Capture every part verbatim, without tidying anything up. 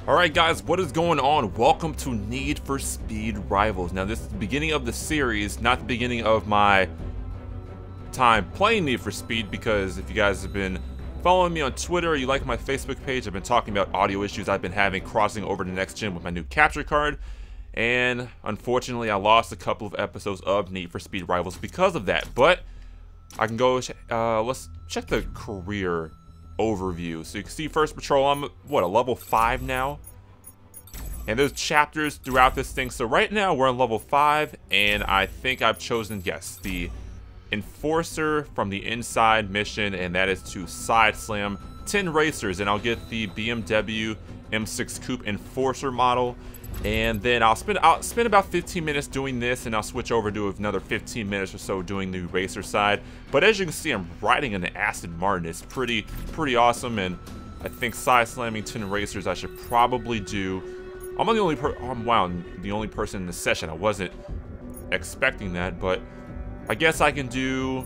Alright guys, what is going on? Welcome to Need for Speed Rivals. Now this is the beginning of the series, not the beginning of my time playing Need for Speed, because if you guys have been following me on Twitter or you like my Facebook page, I've been talking about audio issues I've been having crossing over to next gen with my new capture card. And unfortunately I lost a couple of episodes of Need for Speed Rivals because of that. But I can go, uh, let's check the career overview. So you can see First Patrol, I'm what, a level five now, and there's chapters throughout this thing. So right now we're on level five, and I think I've chosen, yes, the Enforcer from the Inside mission, and that is to side slam ten racers, and I'll get the B M W M six Coupe Enforcer model, and then I'll spend I'll spend about fifteen minutes doing this, and I'll switch over to another fifteen minutes or so doing the racer side. But as you can see, I'm riding an Aston Martin. It's pretty pretty awesome, and I think side slamming ten racers I should probably do. I'm the only per I'm wow, the only person in the session. I wasn't expecting that, but I guess I can do.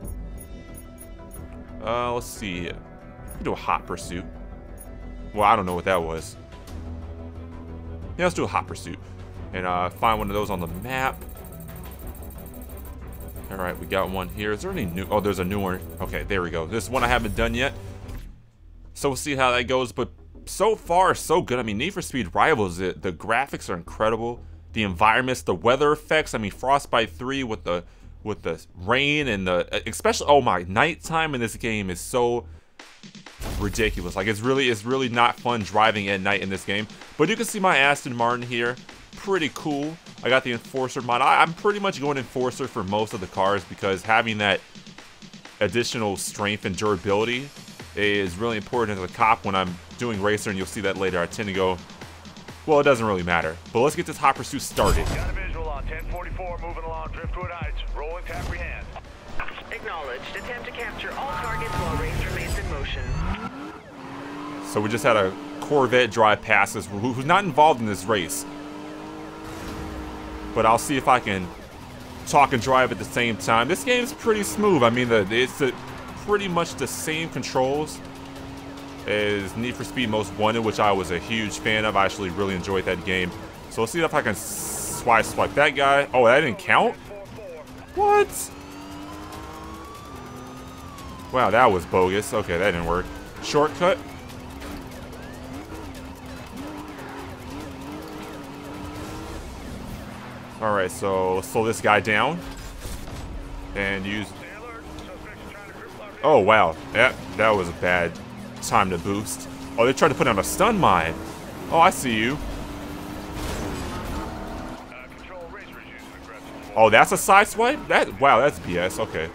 Uh, let's see. I can do a hot pursuit. Well, I don't know what that was. Yeah, let's do a hot pursuit and uh, find one of those on the map. All right, we got one here. Is there any new? Oh, there's a new one. Okay, there we go. This is one I haven't done yet, so we'll see how that goes. But so far, so good. I mean, Need for Speed Rivals, the, the graphics are incredible. The environments, the weather effects. I mean, Frostbite three with the with the rain and the especially. Oh my, nighttime in this game is so ridiculous. Like it's really it's really not fun driving at night in this game. But you can see my Aston Martin here, pretty cool. I got the Enforcer mod. I, I'm pretty much going Enforcer for most of the cars because having that additional strength and durability is really important as a cop when I'm doing racer, and you'll see that later. I tend to go, well, it doesn't really matter. But let's get this hot pursuit started. Got a visual on ten forty-four moving along Driftwood Heights. Rolling to apprehend. Acknowledged. Attempt to capture all targets while race remains in motion. So we just had a Corvette drive past us who's not involved in this race. But I'll see if I can talk and drive at the same time. This game's pretty smooth. I mean, the, it's the, pretty much the same controls as Need for Speed Most Wanted, which I was a huge fan of. I actually really enjoyed that game. So let's see if I can swipe swipe that guy. Oh, that didn't count? What? Wow, that was bogus. Okay, that didn't work. Shortcut. Alright, so let's slow this guy down. And use... Oh, wow. That, that was a bad time to boost. Oh, they tried to put on a stun mine. Oh, I see you. Oh, that's a side swipe? That, wow, that's B S. Okay.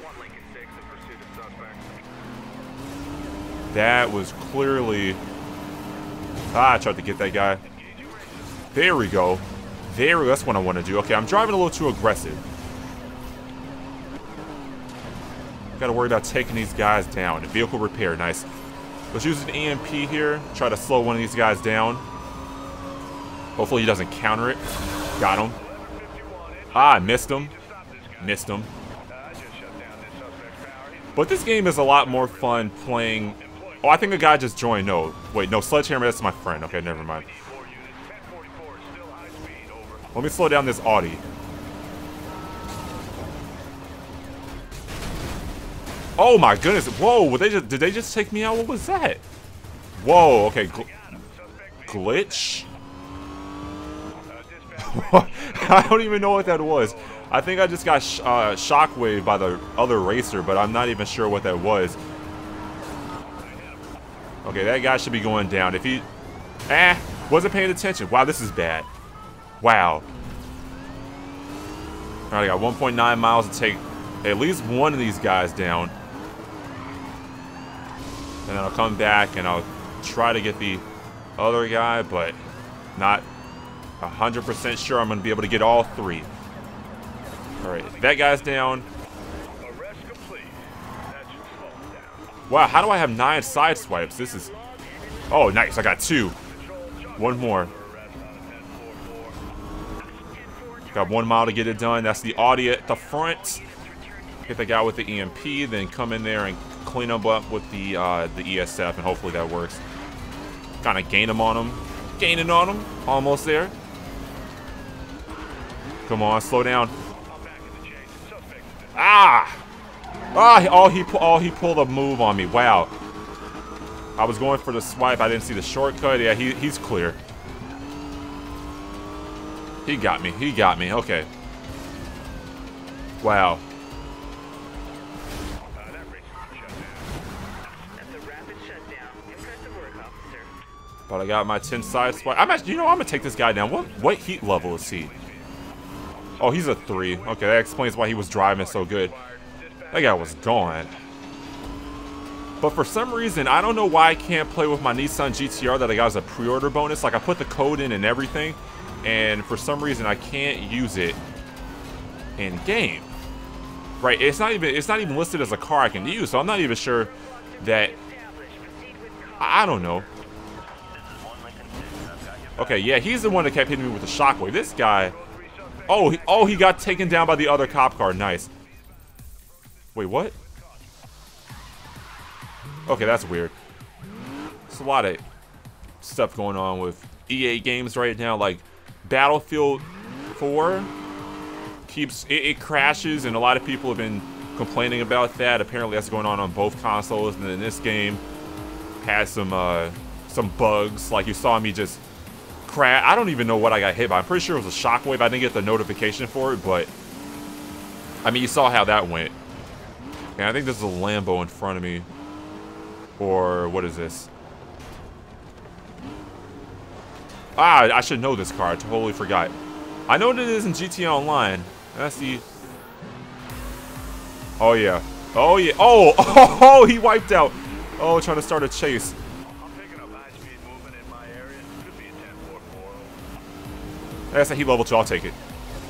That was clearly... Ah, I tried to get that guy. There we go. There we go. That's what I want to do. Okay, I'm driving a little too aggressive. Gotta worry about taking these guys down. Vehicle repair, nice. Let's use an E M P here. Try to slow one of these guys down. Hopefully he doesn't counter it. Got him. Ah, I missed him. Missed him. But this game is a lot more fun playing... Oh, I think a guy just joined. No, wait, no, Sledgehammer, that's my friend. Okay, never mind. Let me slow down this Audi. Oh my goodness. Whoa, were they just, did they just take me out? What was that? Whoa, okay. Gl glitch? I don't even know what that was. I think I just got sh uh, shockwaved by the other racer, but I'm not even sure what that was. Okay, that guy should be going down. If he... Eh, wasn't paying attention. Wow, this is bad. Wow. Alright, I got one point nine miles to take at least one of these guys down. And then I'll come back and I'll try to get the other guy, but not one hundred percent sure I'm going to be able to get all three. Alright, that guy's down. Wow, how do I have nine side swipes? This is... Oh, nice. I got two. One more. Got one mile to get it done. That's the Audi at the front. Hit the guy with the E M P, then come in there and clean him up with the uh, the E S F, and hopefully that works. Kind of gain him on him. Gaining on him. Almost there. Come on, slow down. Ah! Ah! Oh, he oh he pulled a move on me. Wow. I was going for the swipe. I didn't see the shortcut. Yeah, he he's clear. He got me. He got me. Okay. Wow. But I got my ten side swipe. I'm actually, you know, I'm gonna take this guy down. What what heat level is he? Oh, he's a three. Okay, that explains why he was driving so good. That guy was gone. But for some reason, I don't know why I can't play with my Nissan G T R that I got as a pre-order bonus. Like, I put the code in and everything, and for some reason, I can't use it in game. Right? It's not even it's not even listed as a car I can use, so I'm not even sure that. I don't know. Okay, yeah, he's the one that kept hitting me with the shockwave. This guy. Oh, he, oh, he got taken down by the other cop car. Nice. Wait, what? Okay, that's weird. There's a lot of stuff going on with E A games right now. Like, Battlefield four keeps... It, it crashes, and a lot of people have been complaining about that. Apparently, that's going on on both consoles. And then this game has some, uh, some bugs. Like, you saw me just... crash. I don't even know what I got hit by. I'm pretty sure it was a shockwave. I didn't get the notification for it, but... I mean, you saw how that went. And I think this is a Lambo in front of me. Or, what is this? Ah, I should know this car. I totally forgot. I know what it is in G T A Online. That's the... Oh, yeah. Oh, yeah. Oh, oh, oh, he wiped out. Oh, trying to start a chase. That's a heat level two. I'll take it.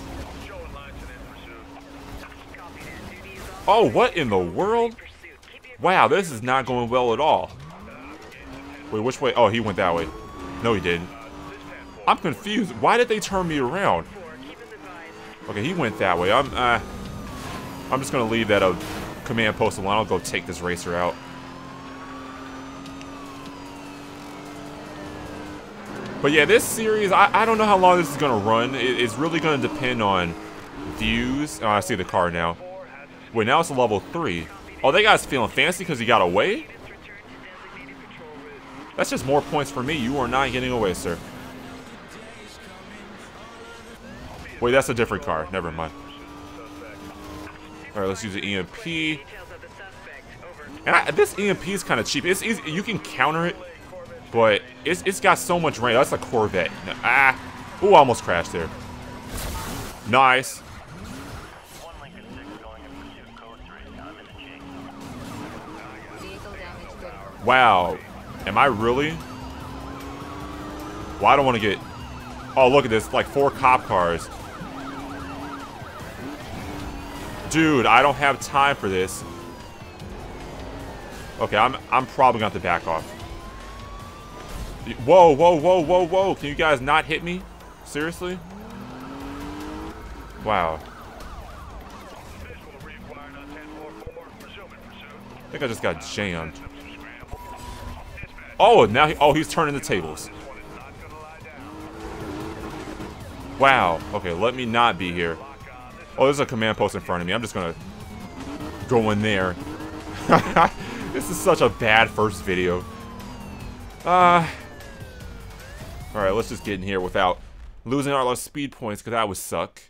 Oh, what in the world? Wow, this is not going well at all. Wait, which way? Oh, he went that way. No, he didn't. I'm confused. Why did they turn me around? Okay, he went that way. I'm, uh, I'm just gonna leave that a command post alone. I'll go take this racer out. But yeah, this series, I, I don't know how long this is gonna run. It, it's really gonna depend on views. Oh, I see the car now. Wait, now it's a level three. Oh, that guy's feeling fancy because he got away? That's just more points for me. You are not getting away, sir. Wait, that's a different car. Never mind. Alright, let's use the E M P. And I, this E M P is kind of cheap. It's easy. You can counter it, but it's, it's got so much range. That's a Corvette. Ah. Ooh, almost crashed there. Nice. Wow. Am I really? Well, I don't want to get... Oh, look at this. Like four cop cars. Dude, I don't have time for this. Okay, I'm, I'm probably going to have to back off. Whoa, whoa, whoa, whoa, whoa. Can you guys not hit me? Seriously? Wow. I think I just got jammed. Oh, now he, oh, he's turning the tables. Wow. Okay, let me not be here. Oh, there's a command post in front of me. I'm just gonna go in there. This is such a bad first video. Uh, Alright, let's just get in here without losing all our speed points, because that would suck.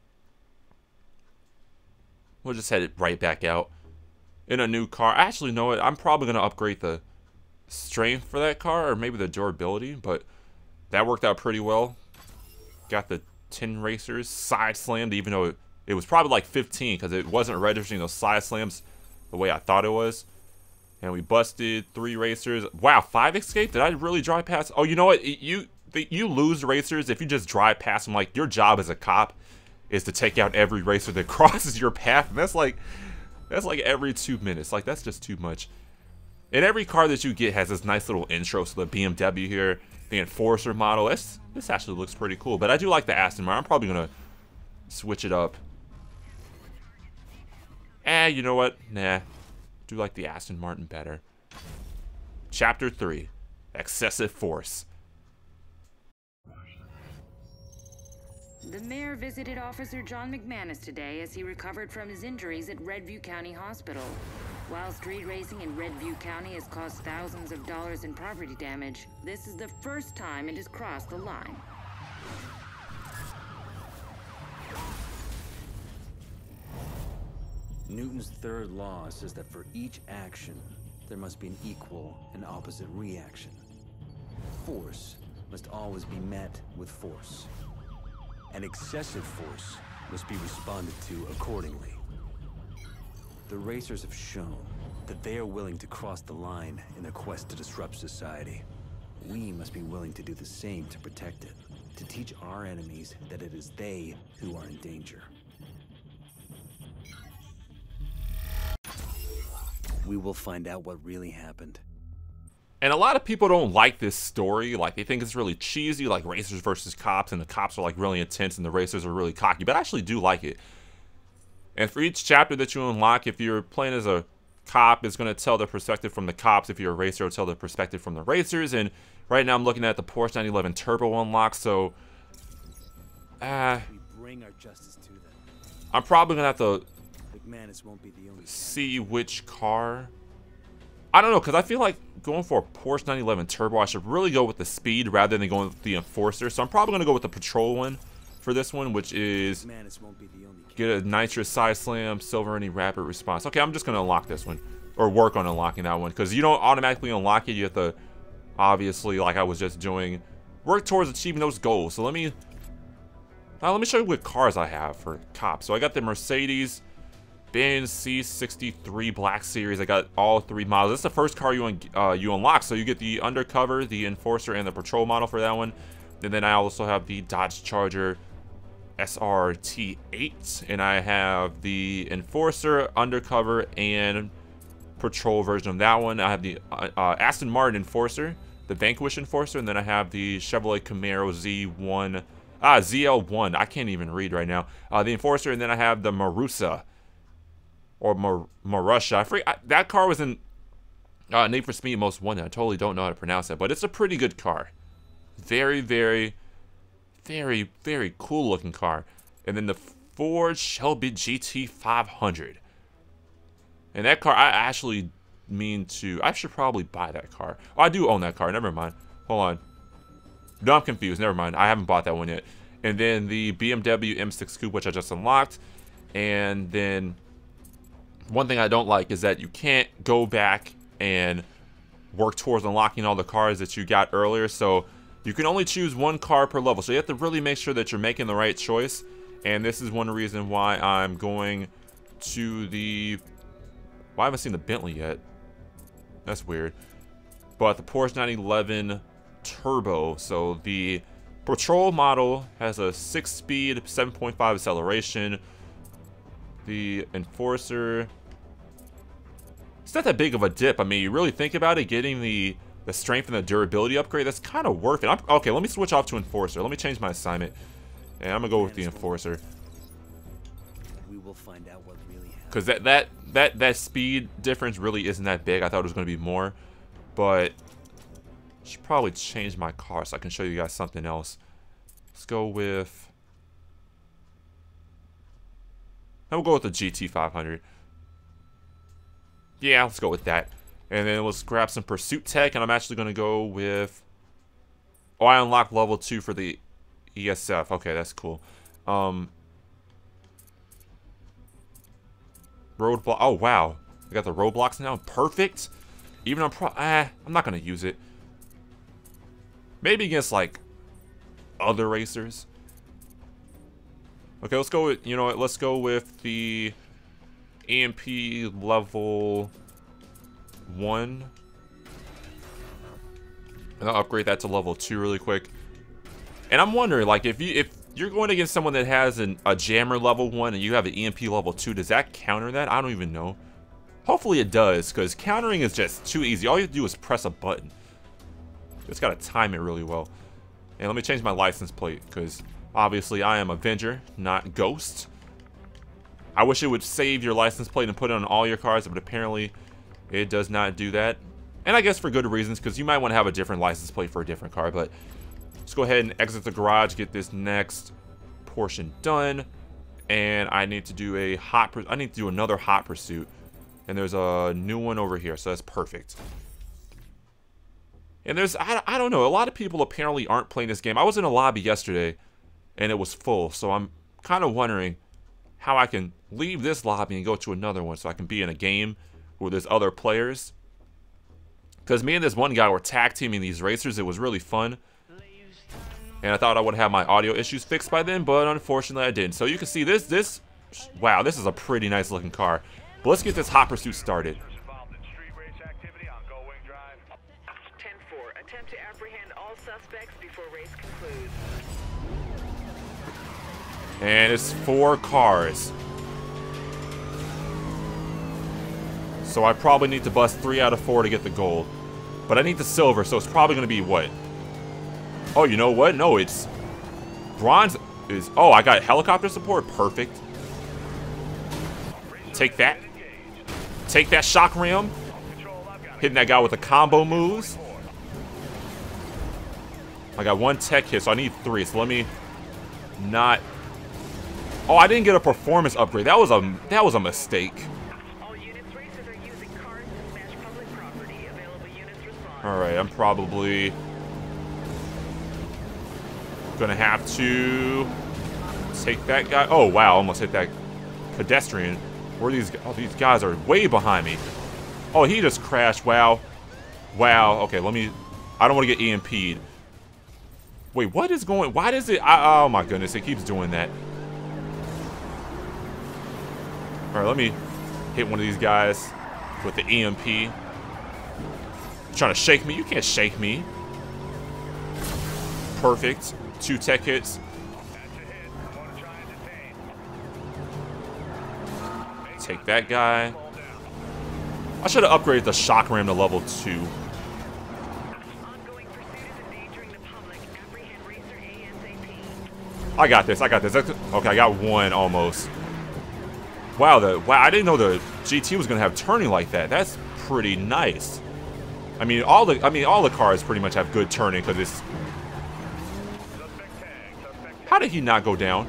We'll just head it right back out. In a new car. Actually, know what? I'm probably going to upgrade the strength for that car, or maybe the durability, but that worked out pretty well. Got the ten racers, side slammed, even though it, it was probably like fifteen, because it wasn't registering those side slams the way I thought it was. And we busted three racers. Wow, five escaped? Did I really drive past? Oh, you know what? You you lose racers if you just drive past them. Like, your job as a cop is to take out every racer that crosses your path. And that's like, that's like every two minutes. Like, that's just too much. And every car that you get has this nice little intro. So the B M W here, the Enforcer model. This, this actually looks pretty cool. But I do like the Aston Martin. I'm probably going to switch it up. Eh, you know what? Nah. Do like the Aston Martin better. Chapter three. Excessive Force. The mayor visited Officer John McManus today as he recovered from his injuries at Redview County Hospital. While street racing in Redview County has caused thousands of dollars in property damage, this is the first time it has crossed the line. Newton's third law says that for each action, there must be an equal and opposite reaction. Force must always be met with force. And excessive force must be responded to accordingly. The racers have shown that they are willing to cross the line in their quest to disrupt society. We must be willing to do the same to protect it, to teach our enemies that it is they who are in danger. We will find out what really happened. And a lot of people don't like this story. Like, they think it's really cheesy, like racers versus cops, and the cops are like really intense and the racers are really cocky. But I actually do like it. And for each chapter that you unlock, if you're playing as a cop, it's going to tell the perspective from the cops. If you're a racer, it'll tell the perspective from the racers. And right now I'm looking at the Porsche nine eleven Turbo unlock, so uh, We bring our justice to them. I'm probably going to have to McManus won't be the only see which car. I don't know, because I feel like going for a Porsche nine eleven Turbo, I should really go with the speed rather than going with the Enforcer. So I'm probably going to go with the Patrol one for this one, which is McManus won't be the only get a nitrous side slam, silver any rapid response. Okay, I'm just going to unlock this one, or work on unlocking that one, because you don't automatically unlock it. You have to, obviously, like I was just doing, work towards achieving those goals. So let me, now let me show you what cars I have for cops. So I got the Mercedes Benz C sixty-three Black Series. I got all three models. This is the first car you un uh, you unlock. So you get the Undercover, the Enforcer, and the Patrol model for that one. And then I also have the Dodge Charger S R T eight, and I have the Enforcer, Undercover, and Patrol version of that one. I have the uh, uh, Aston Martin Enforcer, the Vanquish Enforcer, and then I have the Chevrolet Camaro Z one, ah Z L one. I can't even read right now. Uh, the Enforcer, and then I have the Marusa. Or Mar Marussia. I forget, I, that car was in uh, Need for Speed Most Wanted. I totally don't know how to pronounce that, but it's a pretty good car. Very, very, very, very cool looking car. And then the Ford Shelby G T five hundred. And that car, I actually mean to, I should probably buy that car. Oh, I do own that car. Never mind. Hold on. No, I'm confused. Never mind. I haven't bought that one yet. And then the B M W M six Coupe, which I just unlocked. And then one thing I don't like is that you can't go back and work towards unlocking all the cars that you got earlier. So you can only choose one car per level. So you have to really make sure that you're making the right choice. And this is one reason why I'm going to the... Well, I haven't seen the Bentley yet. That's weird. But the Porsche nine eleven Turbo. So the Patrol model has a six-speed, seven point five acceleration. The Enforcer, it's not that big of a dip. I mean, you really think about it, getting the the strength and the durability upgrade, that's kind of worth it. I'm, okay, let me switch off to Enforcer. Let me change my assignment, and I'm gonna go with the Enforcer. We will find out what really happened. Because that that that that speed difference really isn't that big. I thought it was gonna be more, but I should probably change my car so I can show you guys something else. Let's go with. We'll go with the G T five hundred. Yeah, let's go with that. And then let's grab some Pursuit Tech, and I'm actually going to go with... Oh, I unlocked level two for the E S F. Okay, that's cool. Um, roadblock. Oh, wow. I got the roadblocks now. Perfect. Even on pro... Ah, I'm not going to use it. Maybe against, like, other racers. Okay, let's go with, you know what, let's go with the E M P level one. And I'll upgrade that to level two really quick. And I'm wondering, like, if you if you're going against someone that has an, a jammer level one and you have an E M P level two, does that counter that? I don't even know. Hopefully it does, because countering is just too easy. All you have to do is press a button. Just gotta time it really well. And let me change my license plate, because obviously, I am Avenger, not Ghost. I wish it would save your license plate and put it on all your cars, but apparently it does not do that. And I guess for good reasons, because you might want to have a different license plate for a different car. But let's go ahead and exit the garage, get this next portion done. And I need to do a hot, I need to do another hot pursuit. And there's a new one over here, so that's perfect. And there's, I, I don't know, a lot of people apparently aren't playing this game. I was in a lobby yesterday, and it was full. So I'm kind of wondering how I can leave this lobby and go to another one so I can be in a game where there's other players. Because me and this one guy were tag teaming these racers. It was really fun. And I thought I would have my audio issues fixed by then, but unfortunately I didn't. So you can see this, this, wow, this is a pretty nice looking car. But let's get this hot pursuit started. ten four, attempt to apprehend all suspects before race concludes. And it's four cars. So I probably need to bust three out of four to get the gold. But I need the silver, so it's probably going to be what? Oh, you know what? No, it's bronze is... Oh, I got helicopter support. Perfect. Take that. Take that shock ram. Hitting that guy with the combo moves. I got one tech hit, so I need three. So let me not... Oh, I didn't get a performance upgrade. That was a that was a mistake. All units racers are using cars to smash public property. Available units respond. All right, I'm probably gonna have to take that guy. Oh wow, almost hit that pedestrian. Where are these? Oh, these guys are way behind me. Oh, he just crashed. Wow, wow. Okay, let me. I don't want to get E M P'd. Wait, what is going? Why does it? I, oh my goodness, it keeps doing that. All right, let me hit one of these guys with the E M P. Trying to shake me? You can't shake me. Perfect. Two tech hits. Take that guy. I should have upgraded the shock ram to level two. Ongoing pursuit is endangering the public. Apprehend racer ASAP. I got this. I got this. Okay, I got one almost. Wow, the wow! I didn't know the G T was gonna have turning like that. That's pretty nice. I mean, all the I mean all the cars pretty much have good turning because it's. How did he not go down?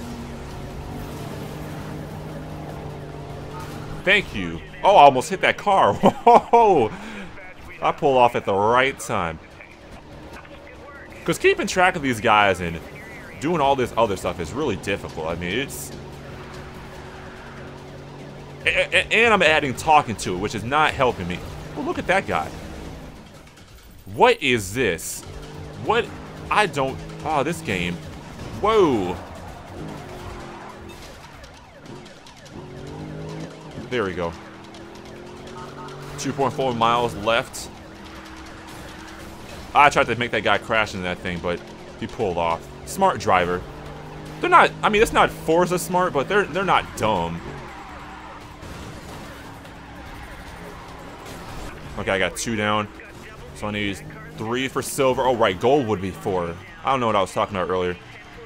Thank you. Oh, I almost hit that car. Whoa! I pulled off at the right time. Because keeping track of these guys and doing all this other stuff is really difficult. I mean, it's. And I'm adding talking to it, which is not helping me. Well, look at that guy. What is this? What? I don't... Oh, this game. Whoa. There we go. two point four miles left. I tried to make that guy crash into that thing, but he pulled off. Smart driver. They're not... I mean, it's not Forza smart, but they're, they're not dumb. Okay, I got two down. So I need three for silver. Oh, right, gold would be four. I don't know what I was talking about earlier.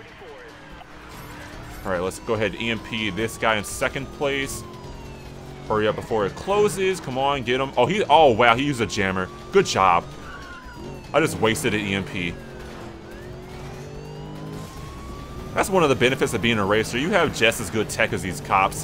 All right, let's go ahead and E M P this guy in second place. Hurry up before it closes. Come on, get him. Oh, he. Oh, wow, he used a jammer. Good job. I just wasted an E M P. That's one of the benefits of being a racer. You have just as good tech as these cops.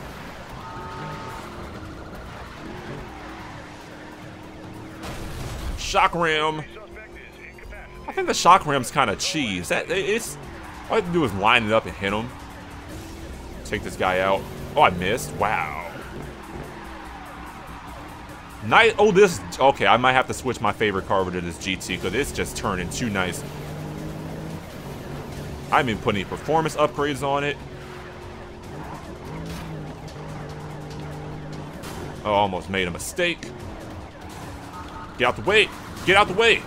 Shock ram. I think the shock ram's kind of cheese. That it's all I have to do is line it up and hit him. Take this guy out. Oh, I missed. Wow. Nice. Oh, this. Okay, I might have to switch my favorite car over to this G T because it's just turning too nice. I haven't even put any performance upgrades on it. Oh, almost made a mistake. Get out the way. Get out the way.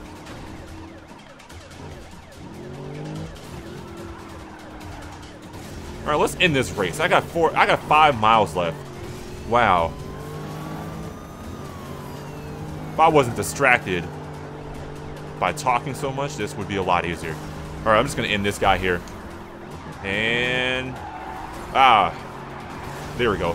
All right, let's end this race. I got four. I got five miles left. Wow. If I wasn't distracted by talking so much, this would be a lot easier. All right, I'm just gonna end this guy here. And ah, there we go.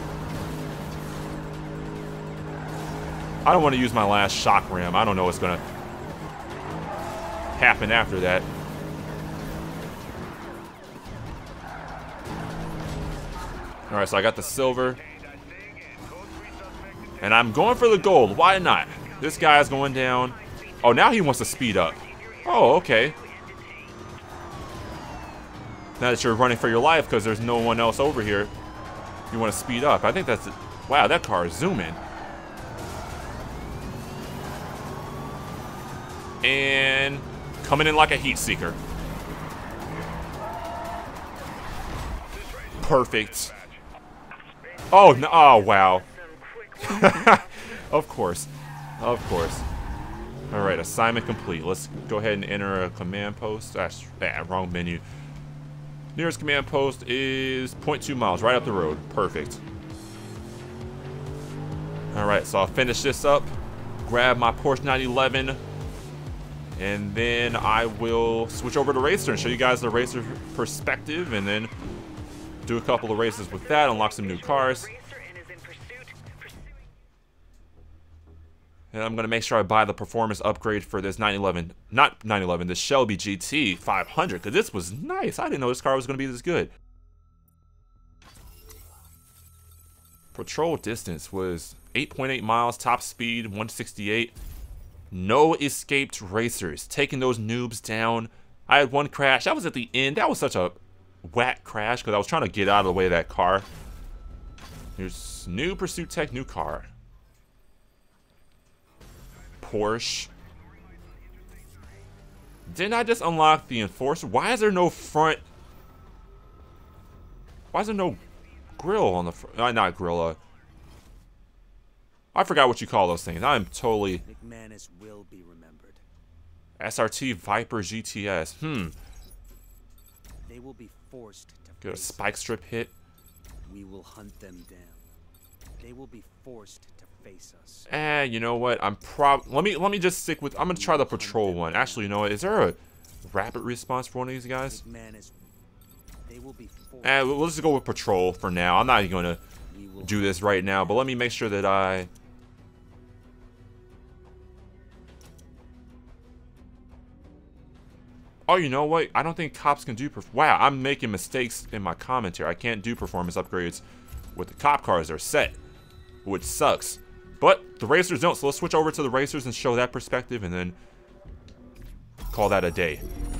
I don't want to use my last shock ram. I don't know what's gonna happen after that. Alright, so I got the silver. And I'm going for the gold. Why not? This guy's going down. Oh, now he wants to speed up. Oh, okay. Now that you're running for your life because there's no one else over here, you want to speed up. I think that's it. Wow, that car is zooming. And coming in like a heat seeker. Perfect. Oh, no. Oh, wow. Of course. Of course. Alright, assignment complete. Let's go ahead and enter a command post. That's ah, wrong menu. Nearest command post is zero point two miles, right up the road. Perfect. Alright, so I'll finish this up. Grab my Porsche nine eleven. And then I will switch over to Racer and show you guys the Racer perspective. And then do a couple of races with that. Unlock some new cars. And I'm going to make sure I buy the performance upgrade for this nine eleven, not nine eleven, the Shelby G T five hundred, because this was nice. I didn't know this car was going to be this good. Patrol distance was eight point eight miles, top speed one sixty-eight. No escaped racers, taking those noobs down. I had one crash. That was at the end. That was such a whack crash because I was trying to get out of the way of that car. Here's new Pursuit Tech, new car. Porsche. Didn't I just unlock the Enforcer? Why is there no front? Why is there no grill on the front? Uh, not grill. Uh, I forgot what you call those things. I'm totally. McManus will be remembered. S R T Viper G T S. Hmm. They will be forced to Get a face spike strip hit. We will hunt them down. They will be forced to face us. Eh, you know what? I'm prob. Let me let me just stick with. I'm gonna try the patrol one. Actually, you know what? Is there a rapid response for one of these guys? McManus, they will be forced. Eh, we'll just go with patrol for now. I'm not even gonna do this right now, but let me make sure that I. Oh, you know what? I don't think cops can do. Perf wow, I'm making mistakes in my commentary. I can't do performance upgrades with the cop cars. They're set, which sucks. But the racers don't, so let's switch over to the racers and show that perspective, and then call that a day.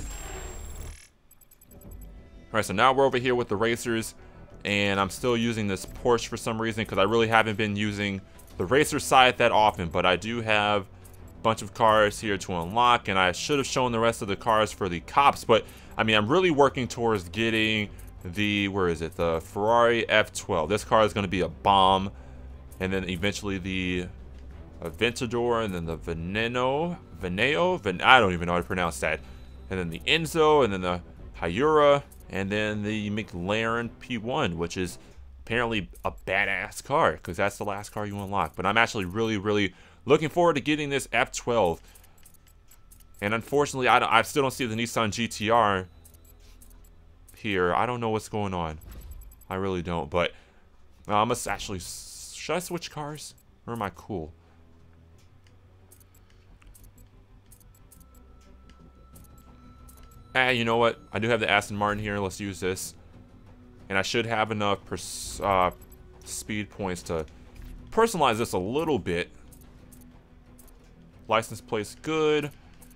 Alright, so now we're over here with the racers, and I'm still using this Porsche for some reason, because I really haven't been using the racer side that often, but I do have a bunch of cars here to unlock, and I should have shown the rest of the cars for the cops, but I mean, I'm really working towards getting the, where is it, the Ferrari F twelve. This car is going to be a bomb. And then eventually the Aventador, and then the Veneno, Veneo, Ven I don't even know how to pronounce that. And then the Enzo, and then the Hyura, and then the McLaren P one, which is apparently a badass car, because that's the last car you unlock. But I'm actually really, really looking forward to getting this F twelve. And unfortunately, I, don't, I still don't see the Nissan G T R here. I don't know what's going on. I really don't. But uh, I must actually... Should I switch cars? Or am I cool? Ah, you know what? I do have the Aston Martin here. Let's use this. And I should have enough pers uh, speed points to personalize this a little bit. License plate's good.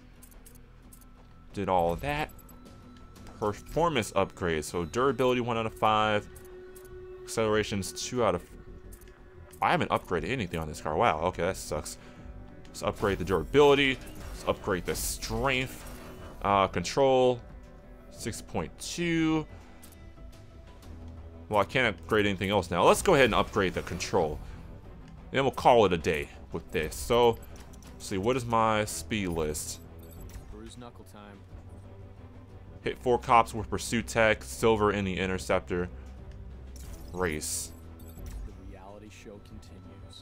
Did all of that. Performance upgrade. So durability one out of five. Acceleration's two out of five. I haven't upgraded anything on this car. Wow, okay, that sucks. Let's upgrade the durability. Let's upgrade the strength. Uh, control, six point two. Well, I can't upgrade anything else now. Let's go ahead and upgrade the control. Then we'll call it a day with this. So, let's see, what is my speed list? Bruise knuckle time. Hit four cops with Pursuit Tech, silver in the Interceptor. Race. Show continues.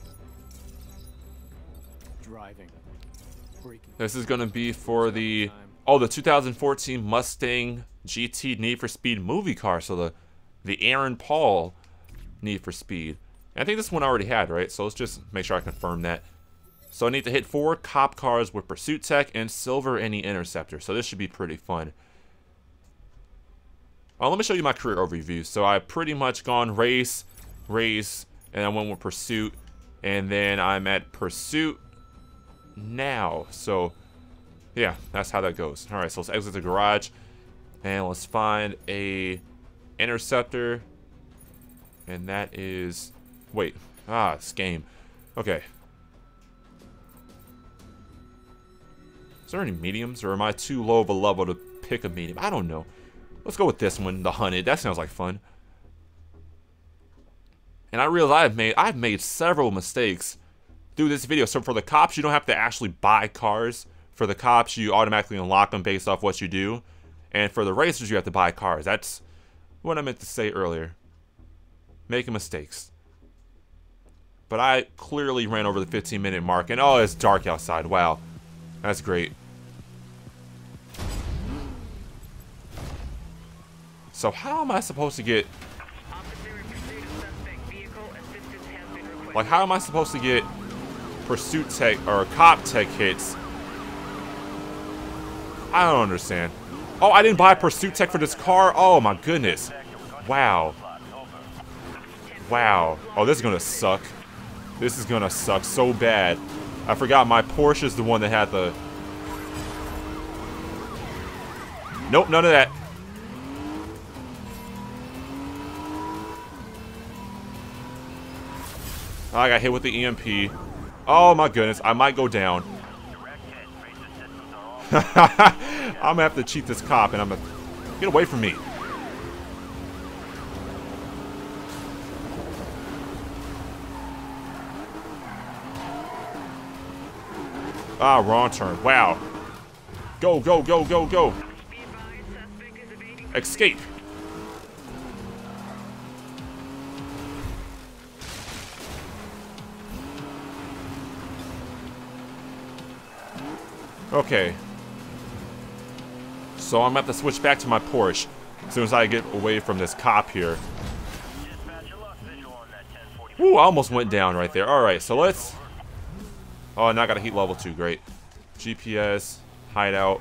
Driving. Braking. This is going to be for the oh the two thousand fourteen Mustang G T Need for Speed movie car. So the the Aaron Paul Need for Speed. And I think this one I already had, right? So let's just make sure I confirm that. So I need to hit four cop cars with Pursuit Tech and silver in the Interceptor. So this should be pretty fun. Oh, let me show you my career overview. So I've pretty much gone race, race, and I went with pursuit, and then I'm at pursuit now. So yeah, that's how that goes. All right, so let's exit the garage, and let's find a interceptor, and that is, wait, ah, this game. Okay. Is there any mediums, or am I too low of a level to pick a medium? I don't know. Let's go with this one, the hunted. That sounds like fun. And I realize I've made I've made several mistakes through this video. So for the cops, you don't have to actually buy cars. For the cops, you automatically unlock them based off what you do. And for the racers, you have to buy cars. That's what I meant to say earlier. Making mistakes. But I clearly ran over the fifteen minute mark. And oh, it's dark outside. Wow. That's great. So how am I supposed to get... Like, how am I supposed to get pursuit tech or cop tech hits? I don't understand. Oh, I didn't buy pursuit tech for this car? Oh my goodness. Wow. Wow. Oh, this is gonna suck. This is gonna suck so bad. I forgot my Porsche is the one that had the... Nope, none of that. I got hit with the E M P. Oh my goodness, I might go down. I'm gonna have to cheat this cop, and I'm gonna get away from me. Ah, wrong turn. Wow. Go, go, go, go, go. Escape. Okay. So I'm gonna have to switch back to my Porsche as soon as I get away from this cop here. Ooh, I almost went down right there. Alright, so let's... Oh, and I got a heat level two. Great. G P S, hideout.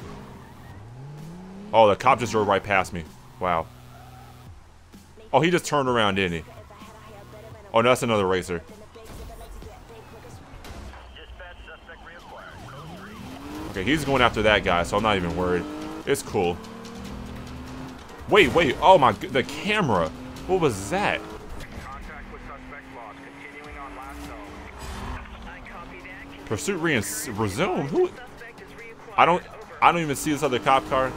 Oh, the cop just drove right past me. Wow. Oh, he just turned around, didn't he? Oh, no, that's another racer. Okay, he's going after that guy, so I'm not even worried. It's cool. Wait, wait. Oh, my... The camera. What was that? Contact with suspect lost. Continuing on last zone. Pursuit re resume? Who? I don't... I don't even see this other cop car.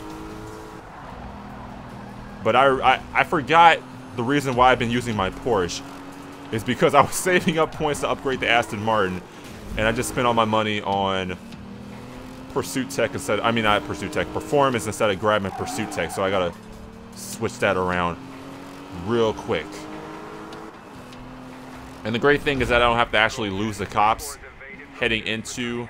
But I, I, I forgot the reason why I've been using my Porsche is because I was saving up points to upgrade the Aston Martin, and I just spent all my money on Pursuit Tech instead. I mean, not Pursuit Tech, Performance instead of grabbing Pursuit Tech. So I gotta switch that around real quick. And the great thing is that I don't have to actually lose the cops heading into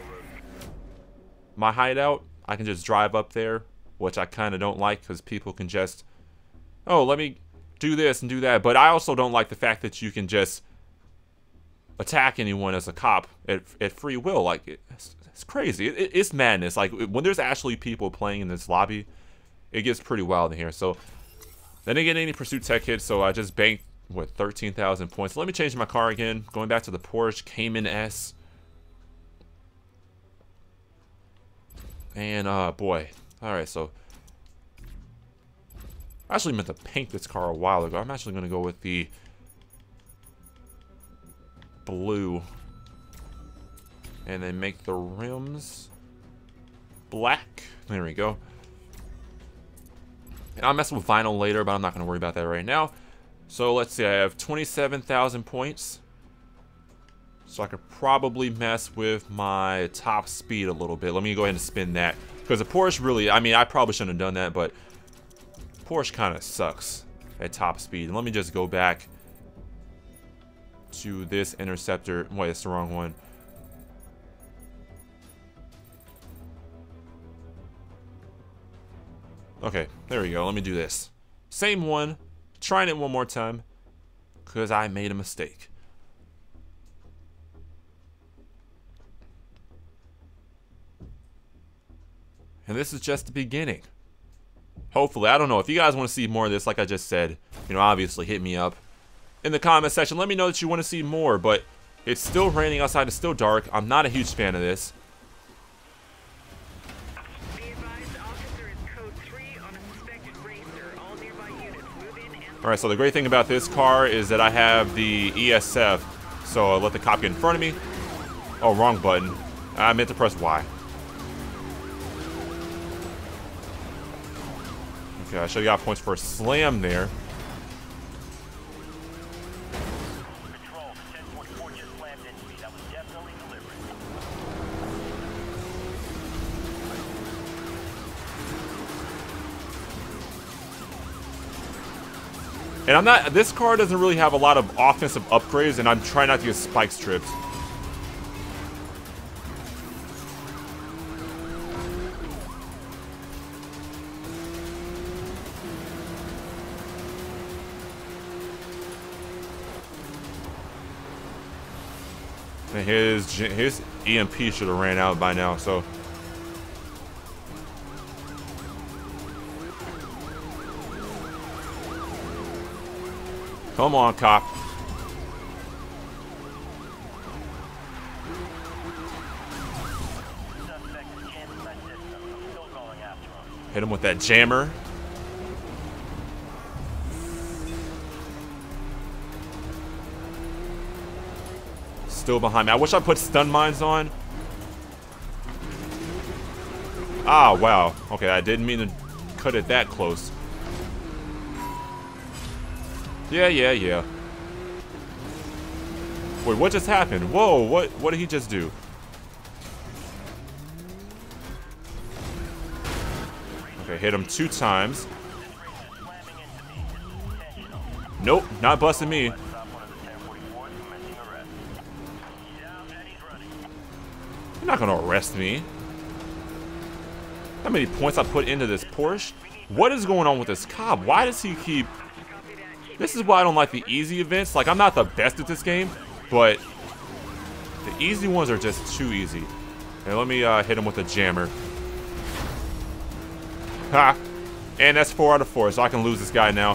my hideout. I can just drive up there, which I kind of don't like because people can just, oh, let me do this and do that. But I also don't like the fact that you can just attack anyone as a cop at, at free will. Like, it's, it's crazy. It, it's madness. Like, when there's actually people playing in this lobby, it gets pretty wild in here. So, I didn't get any pursuit tech hits, so I just banked, what, thirteen thousand points. Let me change my car again. Going back to the Porsche Cayman S. And, uh, boy. Alright, so I actually meant to paint this car a while ago. I'm actually going to go with the blue. And then make the rims black. There we go. And I'll mess with vinyl later, but I'm not going to worry about that right now. So let's see, I have twenty-seven thousand points. So I could probably mess with my top speed a little bit. Let me go ahead and spin that. Because the Porsche really, I mean, I probably shouldn't have done that, but Porsche kind of sucks at top speed. And let me just go back to this Interceptor. Wait, it's the wrong one. Okay, there we go. Let me do this. Same one. Trying it one more time. Because I made a mistake. And this is just the beginning Hopefully, I don't know. If you guys want to see more of this, like I just said, you know, obviously hit me up in the comment section. Let me know that you want to see more, but it's still raining outside. It's still dark. I'm not a huge fan of this. Be advised, officer is code three on a suspected racer. All nearby units move in and... Alright, so the great thing about this car is that I have the E S F, so I'll let the cop get in front of me. Oh, wrong button. I meant to press Y. Okay, I should have got points for a slam there. Control, ten forty-four just slammed into me. That was definitely deliberate. And I'm not, this car doesn't really have a lot of offensive upgrades, and I'm trying not to get spike strips. And his, his E M P should have ran out by now, so. Come on, cop. Suspect is canceling my system. I'm still going after him. Hit him with that jammer. Still behind me. I wish I put stun mines on. Ah, wow. Okay, I didn't mean to cut it that close. Yeah, yeah, yeah. Wait, what just happened? Whoa, what what did he just do? Okay, hit him two times. Nope, not busting me. You're not gonna arrest me. How many points I put into this Porsche? What is going on with this cop? Why does he keep... This is why I don't like the easy events. Like, I'm not the best at this game, but the easy ones are just too easy. And let me uh, hit him with a jammer. Ha! And that's four out of four, so I can lose this guy now.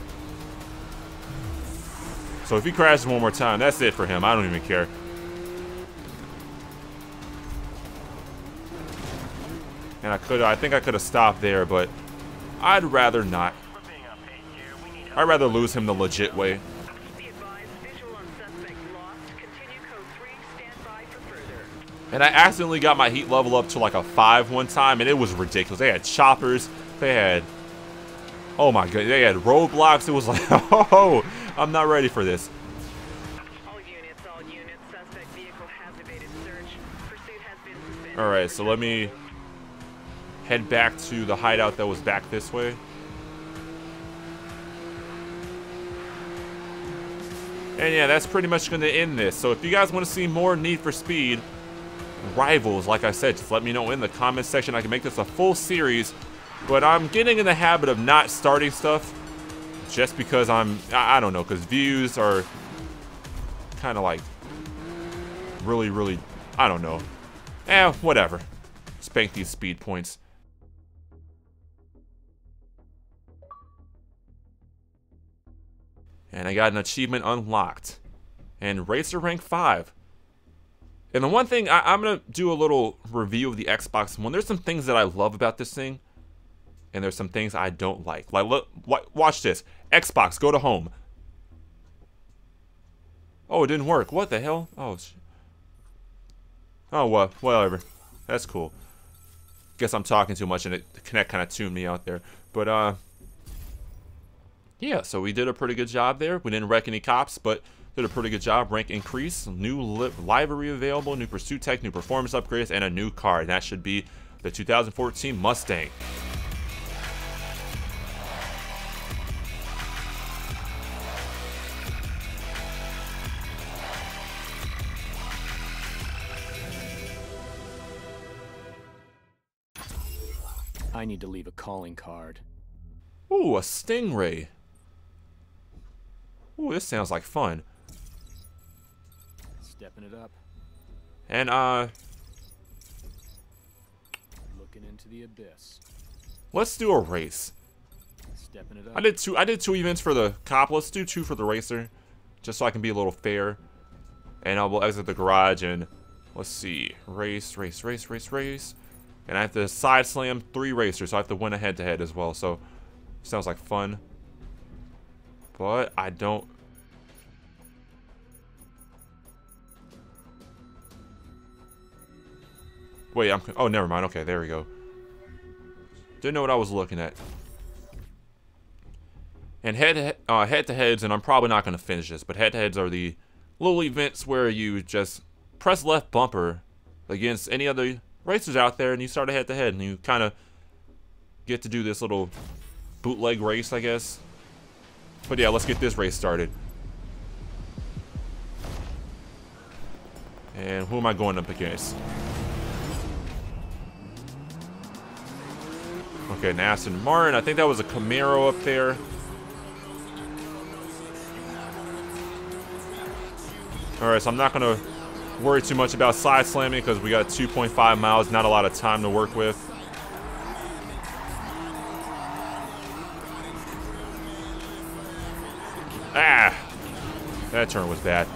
So if he crashes one more time, that's it for him. I don't even care. And I could, I think I could have stopped there, but I'd rather not. I'd rather lose him the legit way. Be advised, visual on suspect lost. Continue code three, stand by for further. And I accidentally got my heat level up to like a five one time, and it was ridiculous. They had choppers, they had, oh my god, they had roadblocks. It was like, oh, I'm not ready for this. All units, all units. Suspect vehicle has evaded search. Pursuit has been suspended. All right, so let me head back to the hideout that was back this way. And yeah, that's pretty much going to end this. So if you guys want to see more Need for Speed Rivals, like I said, just let me know in the comment section. I can make this a full series. But I'm getting in the habit of not starting stuff just because I'm, I, I don't know, because views are kind of like really, really, I don't know. Eh, whatever. Spank these speed points. And I got an achievement unlocked. And Racer rank five. And the one thing, I, I'm going to do a little review of the Xbox One. There's some things that I love about this thing. And there's some things I don't like. Like, look, watch this. Xbox, go to home. Oh, it didn't work. What the hell? Oh, sh oh well, whatever. That's cool. Guess I'm talking too much and it, the Kinect kind of tuned me out there. But, uh... yeah, so we did a pretty good job there. We didn't wreck any cops, but did a pretty good job. Rank increase, new li livery available, new pursuit tech, new performance upgrades, and a new car. And that should be the two thousand fourteen Mustang. I need to leave a calling card. Ooh, a Stingray. Ooh, this sounds like fun. Stepping it up. And, uh... Looking into the abyss. let's do a race. Stepping it up. I did two. I did two events for the cop. Let's do two for the racer, just so I can be a little fair. And I will exit the garage and let's see, race, race, race, race, race. And I have to side slam three racers, so I have to win a head to head as well. So sounds like fun. But I don't. Wait, I'm. Oh, never mind. Okay, there we go. Didn't know what I was looking at. And head to, uh, head to heads, and I'm probably not going to finish this, but head to heads are the little events where you just press left bumper against any other racers out there, and you start a head to head, and you kind of get to do this little bootleg race, I guess. But yeah, let's get this race started. And who am I going up against? Okay, an Aston Martin. I think that was a Camaro up there. Alright, so I'm not going to worry too much about side slamming because we got two point five miles, not a lot of time to work with. Ah! That turn was bad.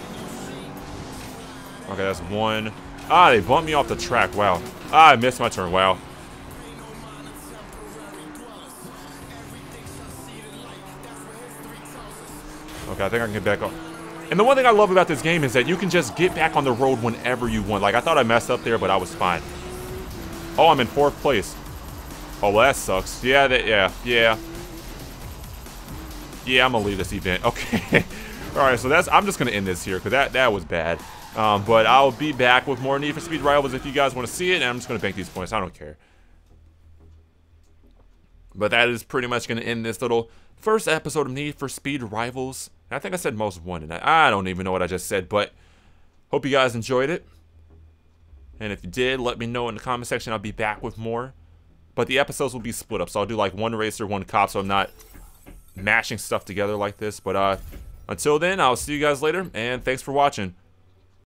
Okay, that's one. Ah, they bumped me off the track. Wow. Ah, I missed my turn. Wow. Okay, I think I can get back on. And the one thing I love about this game is that you can just get back on the road whenever you want. Like, I thought I messed up there, but I was fine. Oh, I'm in fourth place. Oh, well, that sucks. Yeah, that, yeah, yeah. Yeah, I'm gonna leave this event. Okay. Alright, so that's, I'm just gonna end this here, because that, that was bad. Um, but I'll be back with more Need for Speed Rivals if you guys want to see it, and I'm just gonna bank these points. I don't care. But that is pretty much gonna end this little first episode of Need for Speed Rivals. I think I said most wanted. I don't even know what I just said, but hope you guys enjoyed it. And if you did, let me know in the comment section. I'll be back with more. But the episodes will be split up, so I'll do like one racer, one cop, so I'm not mashing stuff together like this. But uh, until then, I'll see you guys later, and thanks for watching.